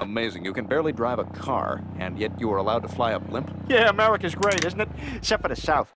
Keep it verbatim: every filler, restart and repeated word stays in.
amazing. You can barely drive a car, and yet you are allowed to fly a blimp? Yeah, America's great, isn't it? Except for the South.